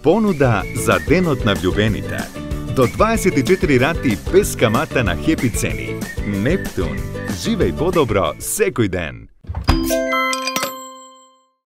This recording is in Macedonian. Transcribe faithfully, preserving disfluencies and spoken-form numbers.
Понуда за денот на влюбените. До дваесет и четири рати без камата на хепи цени. Нептун. Живеј подобро секој ден.